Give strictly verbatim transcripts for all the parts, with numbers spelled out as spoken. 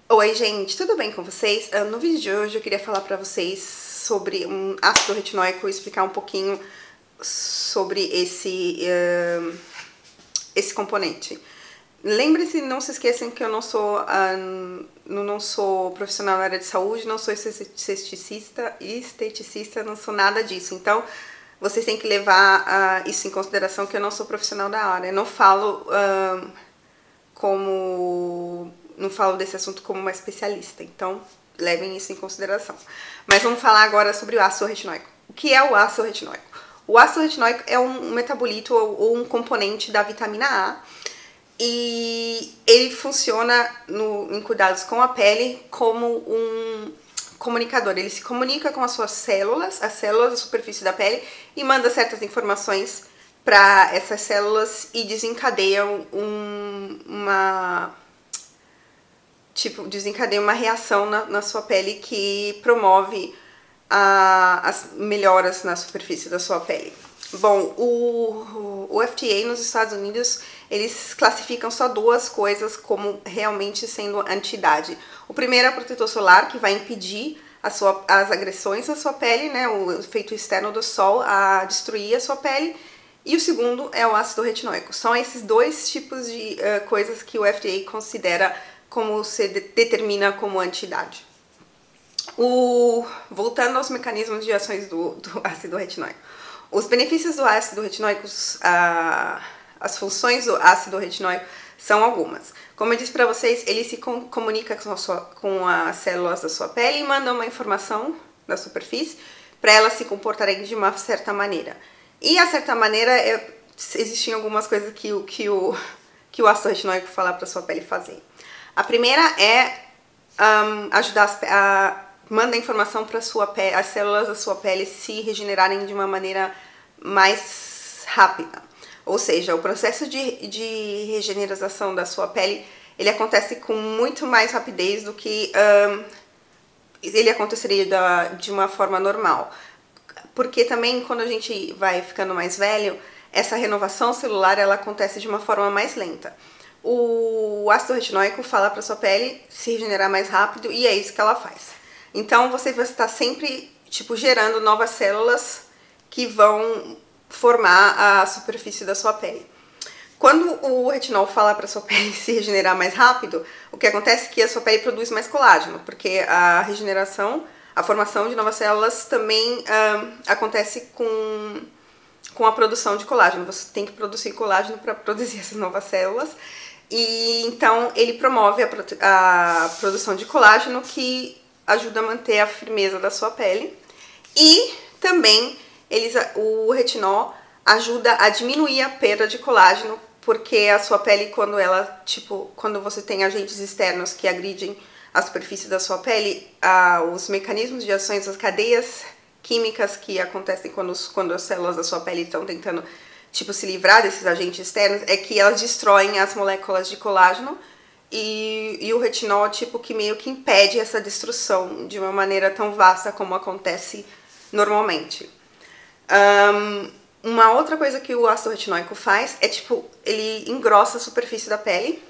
Oi gente, tudo bem com vocês? Uh, no vídeo de hoje eu queria falar pra vocês sobre um ácido retinóico e explicar um pouquinho sobre esse, uh, esse componente. Lembre-se, não se esqueçam que eu não sou, uh, não sou profissional na área de saúde, não sou esteticista, esteticista, não sou nada disso. Então, vocês têm que levar uh, isso em consideração, que eu não sou profissional da área. Eu não falo uh, como... não falo desse assunto como uma especialista, então levem isso em consideração. Mas vamos falar agora sobre o ácido retinóico. O que é o ácido retinóico? O ácido retinóico é um metabolito ou um componente da vitamina A e ele funciona no, em cuidados com a pele como um comunicador. Ele se comunica com as suas células, as células da superfície da pele, e manda certas informações para essas células e desencadeiam um, uma... tipo, desencadeia uma reação na, na sua pele que promove a, as melhoras na superfície da sua pele. Bom, o, o F D A nos Estados Unidos, eles classificam só duas coisas como realmente sendo anti-idade. O primeiro é o protetor solar, que vai impedir a sua, as agressões na sua pele, né, o efeito externo do sol a destruir a sua pele. E o segundo é o ácido retinóico. São esses dois tipos de uh, coisas que o F D A considera como se de determina como anti-idade. O... Voltando aos mecanismos de ações do, do ácido retinóico. Os benefícios do ácido retinóico, a... as funções do ácido retinóico são algumas. Como eu disse para vocês, ele se com, comunica com, a sua, com as células da sua pele e manda uma informação da superfície para elas se comportarem de uma certa maneira. E a certa maneira, é, existem algumas coisas que o, que o, que o ácido retinóico fala para sua pele fazer. A primeira é um, ajudar a, a manda informação para sua pele, as células da sua pele se regenerarem de uma maneira mais rápida. Ou seja, o processo de, de regeneração da sua pele, ele acontece com muito mais rapidez do que um, ele aconteceria da, de uma forma normal. Porque também quando a gente vai ficando mais velho, essa renovação celular ela acontece de uma forma mais lenta. O ácido retinóico fala para sua pele se regenerar mais rápido e é isso que ela faz. Então você vai estar sempre tipo gerando novas células que vão formar a superfície da sua pele. Quando o retinol fala para sua pele se regenerar mais rápido, o que acontece é que a sua pele produz mais colágeno, porque a regeneração, a formação de novas células também uh, acontece com, com a produção de colágeno. Você tem que produzir colágeno para produzir essas novas células. E então ele promove a, a produção de colágeno, que ajuda a manter a firmeza da sua pele. E também eles, o retinol ajuda a diminuir a perda de colágeno, porque a sua pele, quando ela, tipo, quando você tem agentes externos que agridem a superfície da sua pele, ah, os mecanismos de ações, as cadeias químicas que acontecem quando, os, quando as células da sua pele estão tentando tipo, se livrar desses agentes externos, é que elas destroem as moléculas de colágeno e, e o retinol, tipo, que meio que impede essa destruição de uma maneira tão vasta como acontece normalmente. Um, uma outra coisa que o ácido retinóico faz é, tipo, ele engrossa a superfície da pele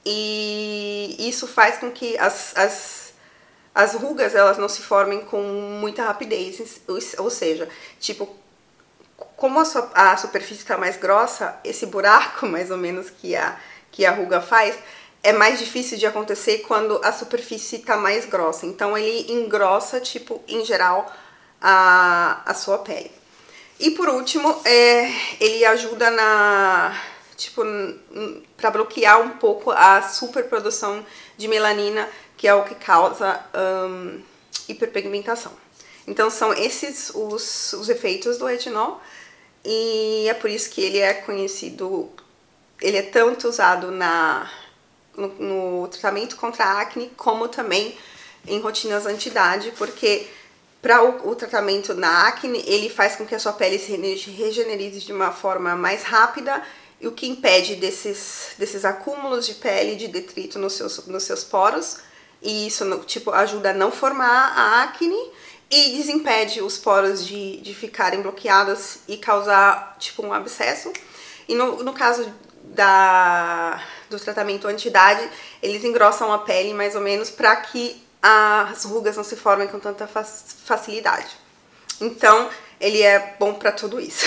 e isso faz com que as, as, as rugas, elas não se formem com muita rapidez, ou seja, tipo, como a, sua, a superfície está mais grossa, esse buraco, mais ou menos, que a, que a ruga faz, é mais difícil de acontecer quando a superfície está mais grossa. Então, ele engrossa, tipo, em geral, a, a sua pele. E, por último, é, ele ajuda na, tipo, para bloquear um pouco a superprodução de melanina, que é o que causa um, hiperpigmentação. Então, são esses os, os efeitos do retinol. E é por isso que ele é conhecido, ele é tanto usado na, no, no tratamento contra a acne, como também em rotinas anti-idade, porque para o, o tratamento na acne, ele faz com que a sua pele se regenerize de uma forma mais rápida, e o que impede desses, desses acúmulos de pele, de detrito nos seus, nos seus poros, e isso tipo, ajuda a não formar a acne, e desimpede os poros de, de ficarem bloqueados e causar tipo um abscesso. E no, no caso da, do tratamento anti-idade, eles engrossam a pele mais ou menos para que as rugas não se formem com tanta facilidade. Então, ele é bom para tudo isso.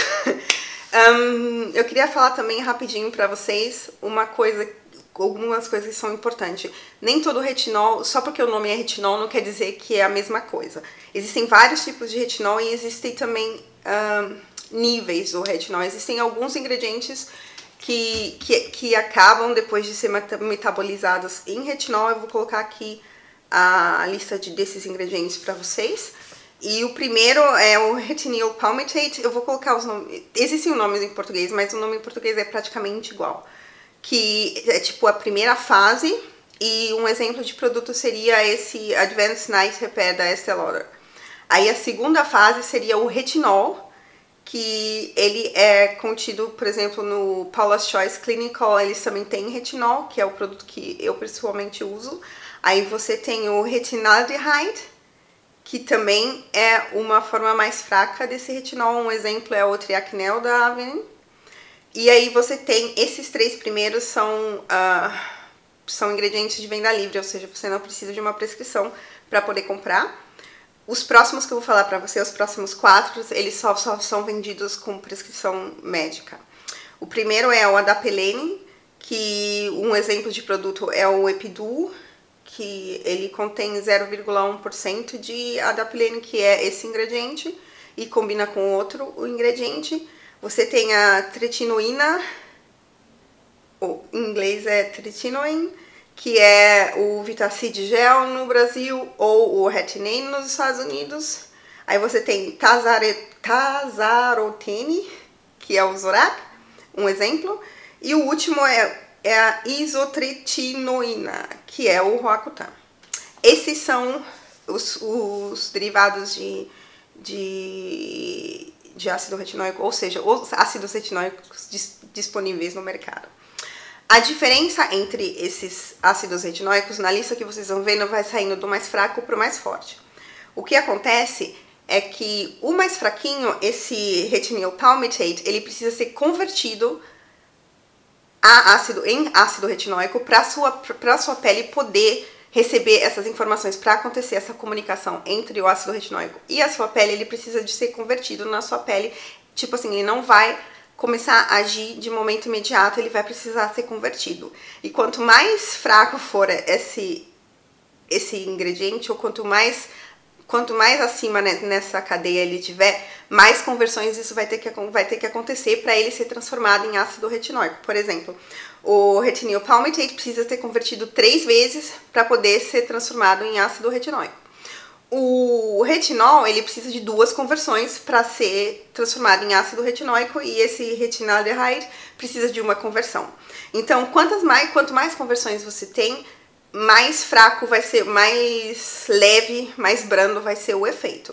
um, eu queria falar também rapidinho para vocês uma coisa, algumas coisas que são importantes. Nem todo retinol, só porque o nome é retinol, não quer dizer que é a mesma coisa. Existem vários tipos de retinol e existem também um, níveis do retinol. Existem alguns ingredientes que, que, que acabam depois de ser metabolizados em retinol. Eu vou colocar aqui a lista de, desses ingredientes para vocês. E o primeiro é o retinol palmitate. Eu vou colocar os nomes, existem nomes em português, mas o nome em português é praticamente igual, que é tipo a primeira fase, e um exemplo de produto seria esse Advanced Night Repair da Estée Lauder. Aí a segunda fase seria o retinol, que ele é contido, por exemplo, no Paula's Choice Clinical, eles também têm retinol, que é o produto que eu pessoalmente uso. Aí você tem o retinaldehyde, que também é uma forma mais fraca desse retinol. Um exemplo é o Triacnel da Avene. E aí você tem, esses três primeiros são, uh, são ingredientes de venda livre, ou seja, você não precisa de uma prescrição para poder comprar. Os próximos que eu vou falar para você, os próximos quatro, eles só, só são vendidos com prescrição médica. O primeiro é o Adapalene, que um exemplo de produto é o Epiduo, que ele contém zero vírgula um por cento de Adapalene, que é esse ingrediente, e combina com outro o ingrediente. Você tem a tretinoína, ou em inglês é tretinoin, que é o Vitacid Gel no Brasil, ou o Retinane nos Estados Unidos. Aí você tem Tazarotene, que é o Zorac, um exemplo. E o último é, é a isotretinoína, que é o Roacutan. Esses são os, os derivados de, de, de ácido retinóico, ou seja, os ácidos retinóicos dis, disponíveis no mercado. A diferença entre esses ácidos retinóicos, na lista que vocês vão vendo, vai saindo do mais fraco para o mais forte. O que acontece é que o mais fraquinho, esse retinol palmitate, ele precisa ser convertido a ácido, em ácido retinóico para a sua, para sua pele poder receber essas informações. Para acontecer essa comunicação entre o ácido retinóico e a sua pele, ele precisa de ser convertido na sua pele. Tipo assim, ele não vai começar a agir de momento imediato, ele vai precisar ser convertido. E quanto mais fraco for esse, esse ingrediente, ou quanto mais, quanto mais acima nessa cadeia ele tiver, mais conversões isso vai ter que, vai ter que acontecer para ele ser transformado em ácido retinóico. Por exemplo, o retinol palmitate precisa ser convertido três vezes para poder ser transformado em ácido retinóico. O retinol, ele precisa de duas conversões para ser transformado em ácido retinóico, e esse retinaldehyde precisa de uma conversão. Então, quantas mais, quanto mais conversões você tem, mais fraco vai ser, mais leve, mais brando vai ser o efeito.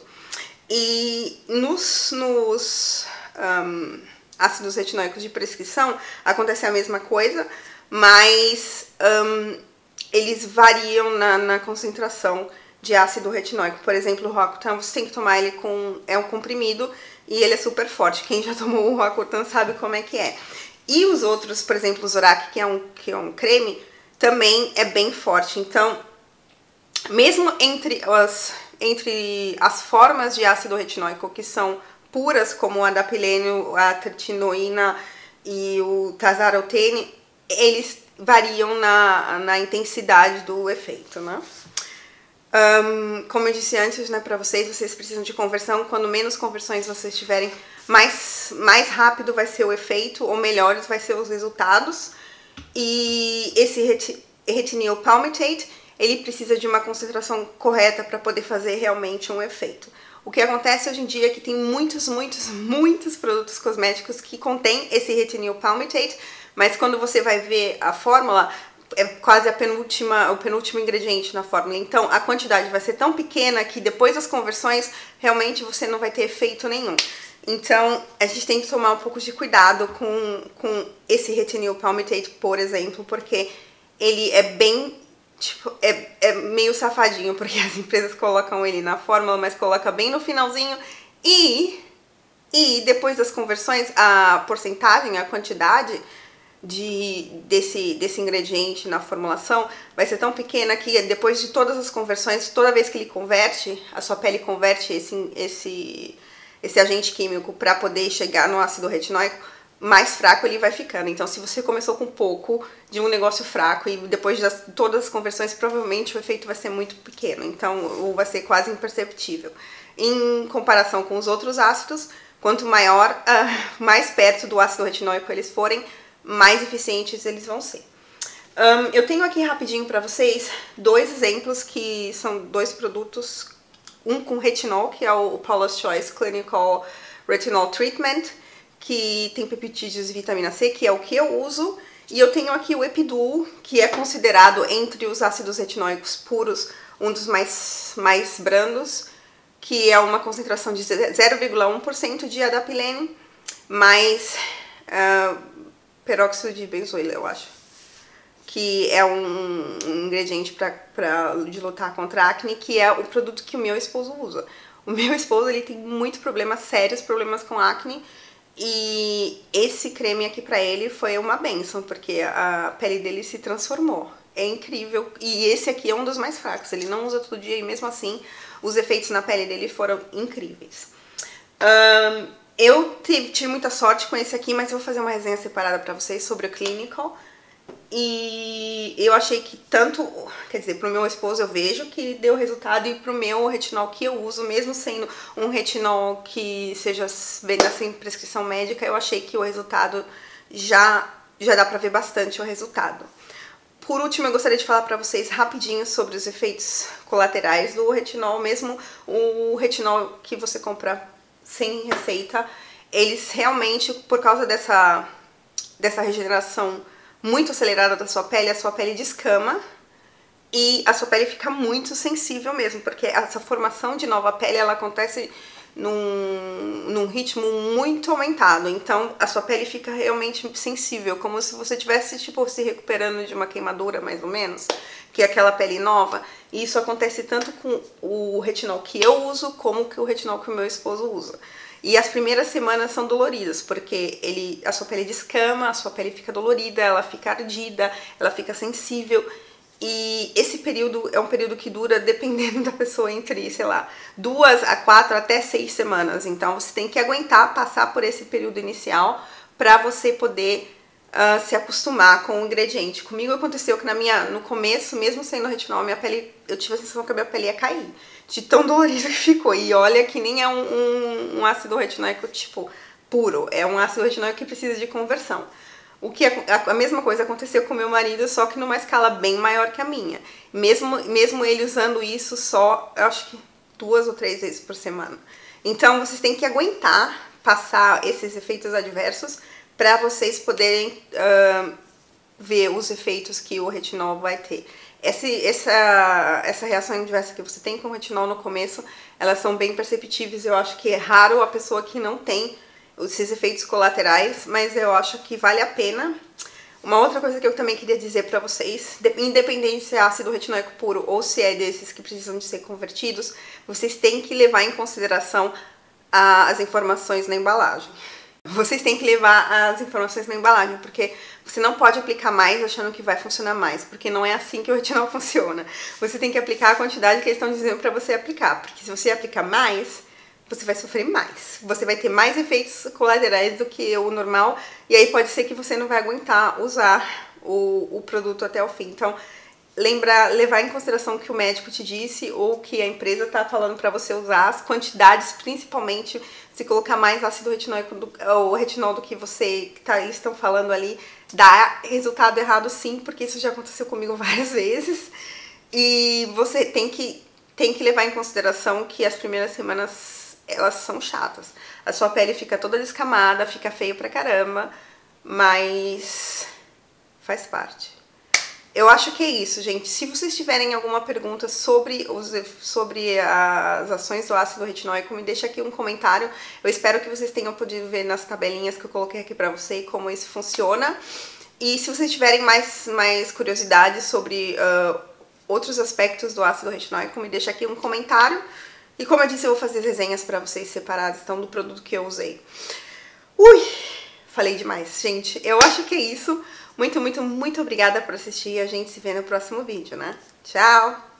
E nos, nos um, ácidos retinóicos de prescrição acontece a mesma coisa, mas um, eles variam na, na concentração de ácido retinóico. Por exemplo, o Roacutan, você tem que tomar ele com... é um comprimido e ele é super forte. Quem já tomou o Roacutan sabe como é que é. E os outros, por exemplo, o Zorac, que é um, que é um creme, também é bem forte. Então, mesmo entre as, entre as formas de ácido retinóico que são puras, como o Adapalene, a tretinoína e o Tazarotene, eles variam na, na intensidade do efeito, né? Um, como eu disse antes, né, para vocês, vocês precisam de conversão. Quando menos conversões vocês tiverem, mais, mais rápido vai ser o efeito, ou melhores vai ser os resultados. E esse reti retinol palmitate, ele precisa de uma concentração correta para poder fazer realmente um efeito. O que acontece hoje em dia é que tem muitos, muitos, muitos produtos cosméticos que contêm esse retinol palmitate, mas quando você vai ver a fórmula, é quase a penúltima, o penúltimo ingrediente na fórmula. Então, a quantidade vai ser tão pequena que depois das conversões, realmente você não vai ter efeito nenhum. Então, a gente tem que tomar um pouco de cuidado com, com esse retinol palmitate, por exemplo, porque ele é bem, tipo, é, é meio safadinho, porque as empresas colocam ele na fórmula, mas coloca bem no finalzinho. E, e depois das conversões, a porcentagem, a quantidade de, desse, desse ingrediente na formulação vai ser tão pequena que depois de todas as conversões, toda vez que ele converte, a sua pele converte esse, esse, esse agente químico para poder chegar no ácido retinóico, mais fraco ele vai ficando. Então, se você começou com pouco de um negócio fraco e depois de todas as conversões, provavelmente o efeito vai ser muito pequeno, então, ou vai ser quase imperceptível. Em comparação com os outros ácidos, quanto maior, uh, mais perto do ácido retinóico eles forem, mais eficientes eles vão ser. Um, eu tenho aqui rapidinho para vocês dois exemplos que são dois produtos, um com retinol, que é o Paula's Choice Clinical Retinol Treatment, que tem peptídeos e vitamina C, que é o que eu uso, e eu tenho aqui o Epiduo, que é considerado entre os ácidos retinóicos puros um dos mais, mais brandos, que é uma concentração de zero vírgula um por cento de adapilene, mais uh, peróxido de benzoíla, eu acho, que é um, um ingrediente para de lutar contra a acne, que é o produto que o meu esposo usa. O meu esposo ele tem muitos problemas, sérios problemas com acne, e esse creme aqui pra ele foi uma bênção, porque a pele dele se transformou. É incrível. E esse aqui é um dos mais fracos. Ele não usa todo dia e mesmo assim os efeitos na pele dele foram incríveis. Um, eu tive, tive muita sorte com esse aqui, mas eu vou fazer uma resenha separada pra vocês sobre o Clinical. E eu achei que tanto, quer dizer, pro meu esposo eu vejo que deu resultado, e pro meu retinol que eu uso, mesmo sendo um retinol que seja venda sem prescrição médica, eu achei que o resultado já, já dá pra ver bastante o resultado. Por último, eu gostaria de falar pra vocês rapidinho sobre os efeitos colaterais do retinol, mesmo o retinol que você compra sem receita, eles realmente, por causa dessa, dessa regeneração muito acelerada da sua pele, a sua pele descama e a sua pele fica muito sensível mesmo, porque essa formação de nova pele, ela acontece num, num ritmo muito aumentado, então a sua pele fica realmente sensível, como se você estivesse tipo, se recuperando de uma queimadura, mais ou menos, que é aquela pele nova, e isso acontece tanto com o retinol que eu uso, como com o retinol que o meu esposo usa. E as primeiras semanas são doloridas, porque ele, a sua pele descama, a sua pele fica dolorida, ela fica ardida, ela fica sensível. E esse período é um período que dura, dependendo da pessoa, entre, sei lá, duas a quatro até seis semanas. Então você tem que aguentar passar por esse período inicial para você poder uh, se acostumar com o ingrediente. Comigo aconteceu que na minha, no começo, mesmo sendo retinol, minha pele, eu tive a sensação que a minha pele ia cair, de tão dolorido que ficou. E olha que nem é um, um, um ácido retinóico tipo puro, é um ácido retinóico que precisa de conversão. O que a, a mesma coisa aconteceu com meu marido, só que numa escala bem maior que a minha. Mesmo, mesmo ele usando isso só, eu acho que duas ou três vezes por semana. Então vocês têm que aguentar passar esses efeitos adversos para vocês poderem uh, ver os efeitos que o retinol vai ter. Esse, essa, essa reação adversa que você tem com o retinol no começo, elas são bem perceptíveis. Eu acho que é raro a pessoa que não tem esses efeitos colaterais, mas eu acho que vale a pena. Uma outra coisa que eu também queria dizer pra vocês, independente se é ácido retinóico puro ou se é desses que precisam de ser convertidos, vocês têm que levar em consideração as informações na embalagem. Vocês têm que levar as informações na embalagem, porque você não pode aplicar mais achando que vai funcionar mais, porque não é assim que o retinol funciona. Você tem que aplicar a quantidade que eles estão dizendo pra você aplicar, porque se você aplicar mais, você vai sofrer mais. Você vai ter mais efeitos colaterais do que o normal, e aí pode ser que você não vai aguentar usar o, o produto até o fim. Então, lembra, levar em consideração o que o médico te disse ou que a empresa tá falando pra você usar, as quantidades, principalmente, se colocar mais ácido retinóico do, ou retinol do que você que tá, eles estão falando ali, dá resultado errado sim, porque isso já aconteceu comigo várias vezes. E você tem que, tem que levar em consideração que as primeiras semanas elas são chatas. A sua pele fica toda descamada, fica feio pra caramba, mas faz parte. Eu acho que é isso, gente. Se vocês tiverem alguma pergunta sobre, os, sobre as ações do ácido retinóico, me deixa aqui um comentário. Eu espero que vocês tenham podido ver nas tabelinhas que eu coloquei aqui pra vocês como isso funciona. E se vocês tiverem mais, mais curiosidades sobre uh, outros aspectos do ácido retinóico, me deixa aqui um comentário. E como eu disse, eu vou fazer resenhas pra vocês separadas, então, do produto que eu usei. Ui! falei demais. Gente, eu acho que é isso. Muito, muito, muito obrigada por assistir. A gente se vê no próximo vídeo, né? Tchau!